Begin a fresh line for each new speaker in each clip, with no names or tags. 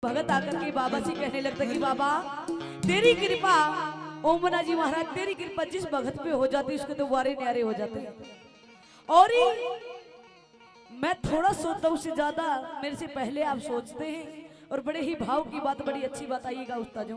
भगत आकर के बाबा से कहने लगता कि बाबा तेरी कृपा, ओमना जी महाराज तेरी कृपा जिस भगत पे हो जाती उसके तो वारे न्यारे हो जाते हैं। और मैं थोड़ा सोचता हूँ उससे ज्यादा मेरे से पहले आप सोचते हैं और बड़े ही भाव की बात, बड़ी अच्छी बात आइएगा उस्तादों।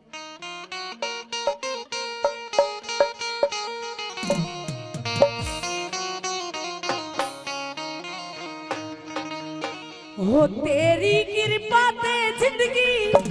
हो तेरी कृपा ते जिंदगी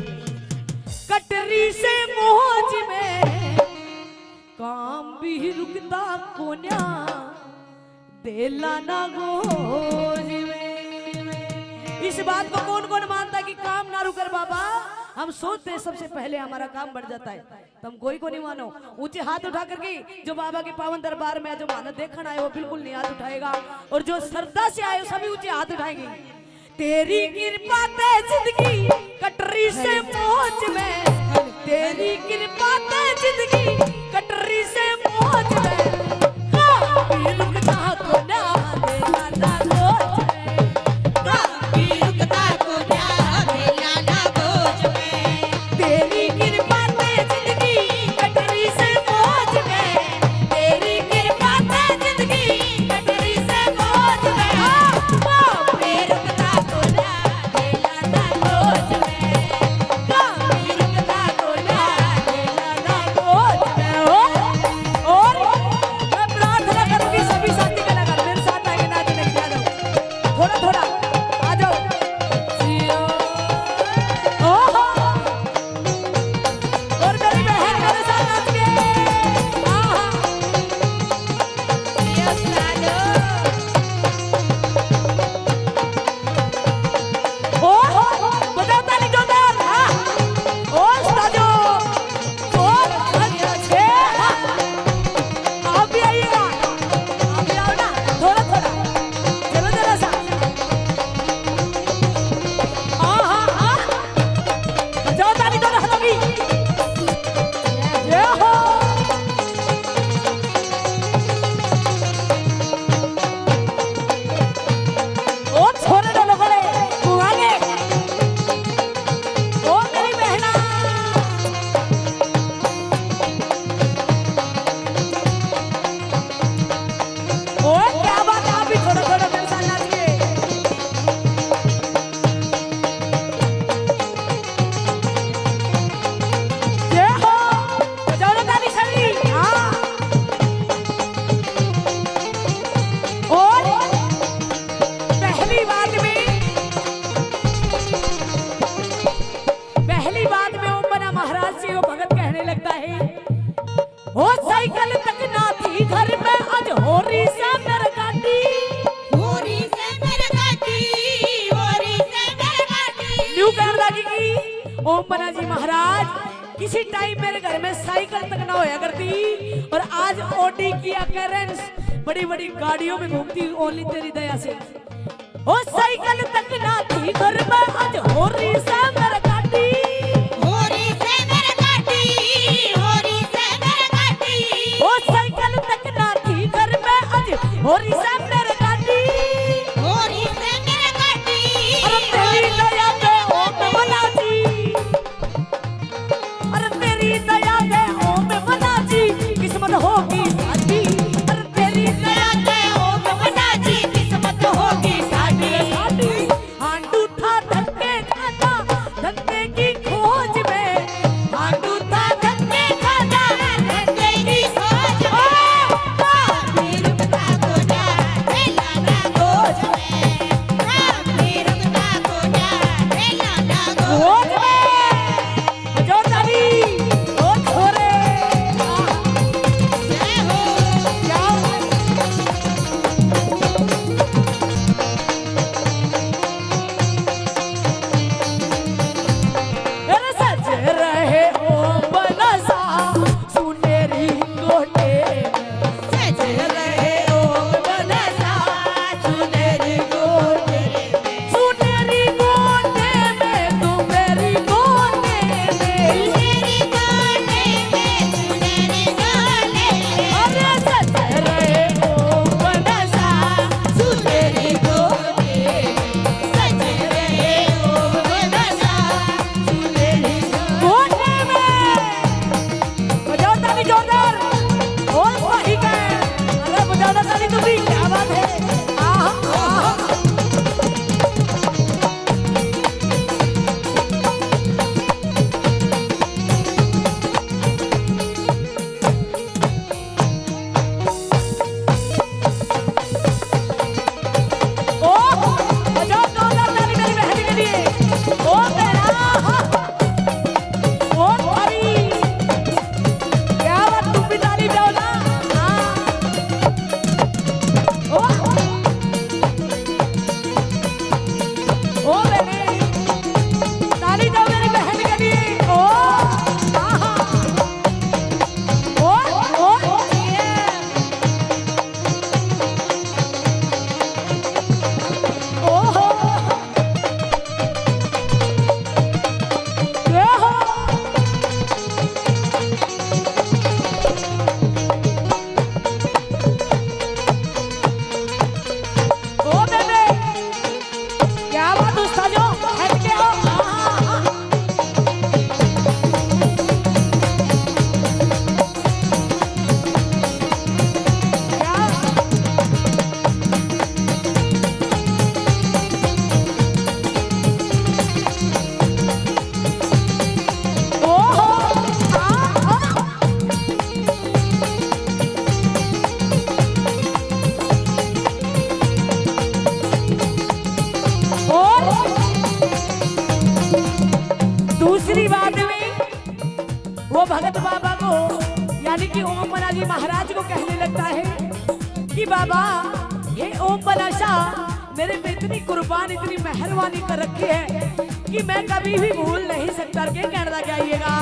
कटरी से मौज में, काम भी रुकता कोन्या देला ना गोज में। इस बात को कौन कौन मानता है कि काम ना रुकर बाबा? हम सोचते हैं सबसे पहले हमारा काम बढ़ जाता है, तो हम कोई को नहीं मानो। ऊंचे हाथ उठा करके जो बाबा के पावन दरबार में जो मानत देखना है वो बिल्कुल नहीं हाथ उठाएगा, और जो श्रद्धा से आए सभी ऊंचे हाथ उठाएंगे। तेरी कृपा ते जिंदगी कटरी से मौज में, तेरी कृपा ते जिंदगी कटरी से मौज में, रुकता को ना देला ना गोज में, रुकता को ना देला ना गोज में। तेरी कृपा ते जिंदगी कटरी से मौज में, तेरी कृपा ते जिंदगी कटरी से मौज में, ओमना जी महाराज किसी टाइम मेरे घर में साइकिल तक ना होया करती, और आज ऑडी किया कैरेंस बड़ी बड़ी गाड़ियों में घूमती ओनली तेरी दया से। ओ साइकिल तक ना थी घर में आज हो रही से मेरे गाड़ी, हो रही से मेरे गाड़ी, हो रही से मेरे गाड़ी। ओ साइकिल तक ना थी घर में आज हो रही से मेरे गाड़ी, हो रही से मेरे गाड़ी। अरे तेरी दया पे ओमना जी, दया दे ओमना जी किस्मत होगी साडी, अरे तेरी दया दे ओमना जी किस्मत होगी साडी। हांडू था धक्के खाता धक्के की खोज में, हांडू था धक्के खाता धक्के की खोज में, रुकता को ना देला ना गोज में, रुकता को ना देला ना गोज में। दूसरी बात में वो भगत बाबा को यानी कि ओम बना जी महाराज को कहने लगता है कि बाबा ये ओम बना शाह मेरे पे इतनी कुर्बान इतनी मेहरबानी कर रखी है कि मैं कभी भी भूल नहीं सकता। के कहना क्या आइएगा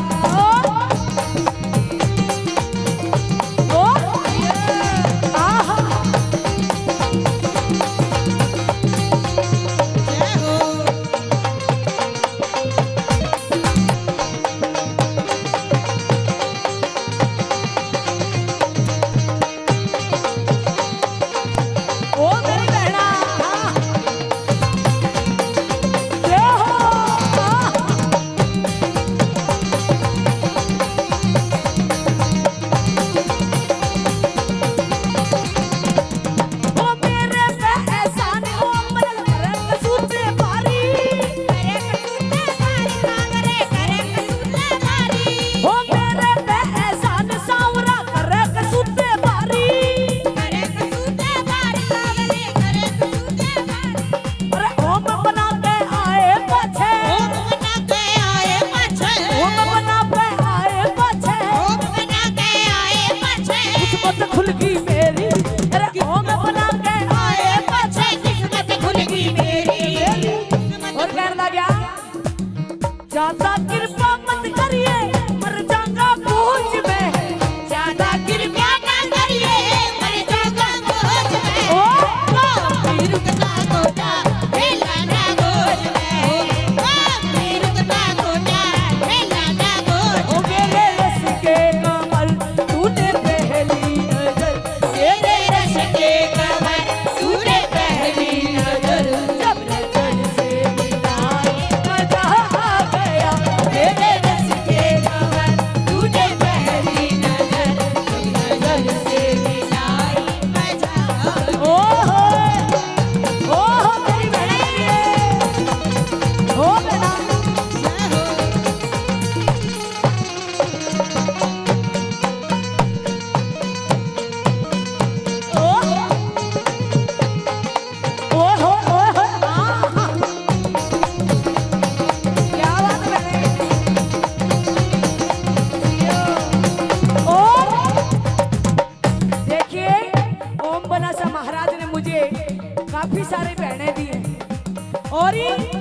काफी सारे बहने दी हैं और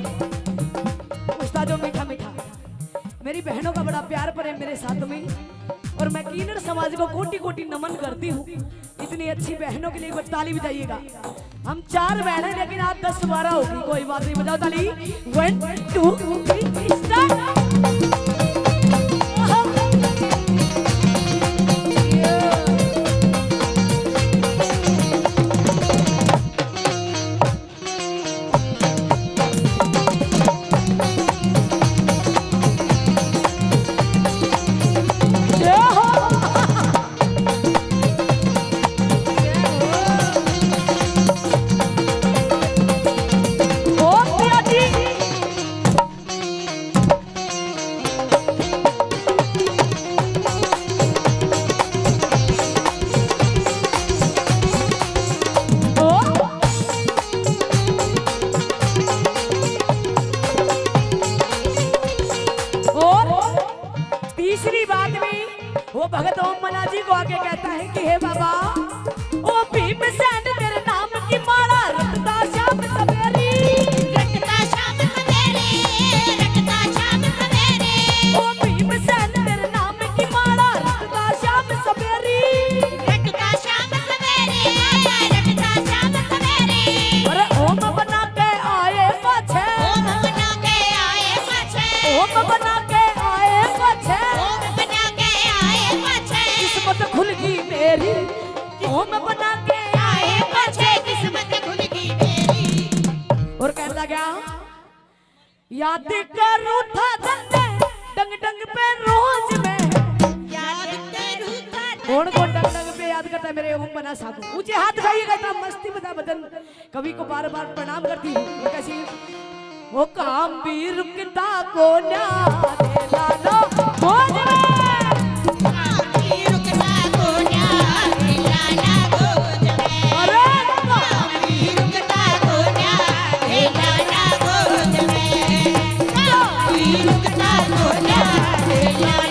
उस्तादों मीठा मीठा मेरी बहनों का बड़ा प्यार पर है मेरे साथ में और मैं कीनर समाज को कोटि कोटि नमन करती हूँ। इतनी अच्छी बहनों के लिए एक बार ताली बजाइएगा। हम 4 बहनें लेकिन आज 10-12 होगी, कोई बात नहीं, बजाओ ताली। 1 2 3 स्टार्ट। तीसरी बात में वो भगत ओम मना जी को आके कहता है कि हे बाबा ओ भीमसेन तेरे नाम की माला रटता शाम सवेरी, रटता शाम सवेरे, रटता शाम सवेरे। ओ भीमसेन तेरे नाम की माला रटता शाम सवेरी, रटता शाम सवेरे, रटता शाम सवेरे। अरे ओम बना के आए पाछे, ओम बना के आए पाछे, ओम बना के आए पाछे, किस्मत खुल गई मेरी, ओम बना के आए पाछे, किस्मत खुल गई मेरी। और कहता क्या याद करूं था धन्ने डंग डंग पे रोज में, याद करूं था कौन कौन डंग डंग पे याद करता है मेरे ओम बना साधु। ऊंचे हाथ उठाइएगा, इतना मस्ती बता बदन कवि को बार बार प्रणाम करती हूँ। कैसी वो काम भी रुकता को ना देला लो खोज में, रुकता
कोन्या देला